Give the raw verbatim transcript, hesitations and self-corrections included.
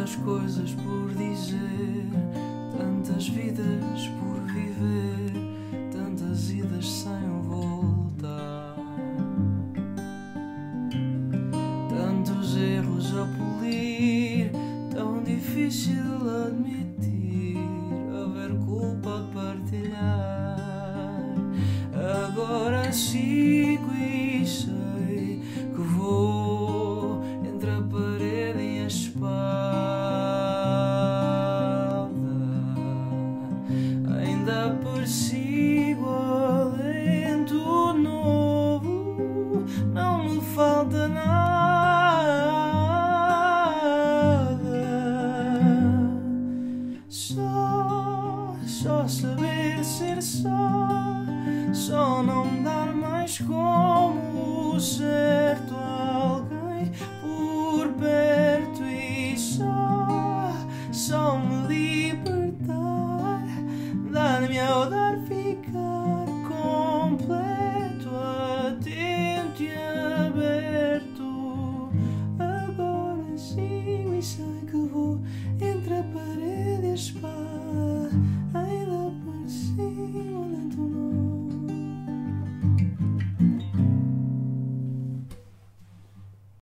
tantas coisas por dizer, tantas vidas por viver, tantas idas sem voltar, tantos erros a polir, tão difícil admitir, haver culpa a partilhar. Agora sigo e sei que vou entre a parede e a espada, ainda persigo alento novo, não me falta nada, só, só saber ser só, só não dar mais como certo alguém por perto e só, só me libertar, dar-me ao dar ficar.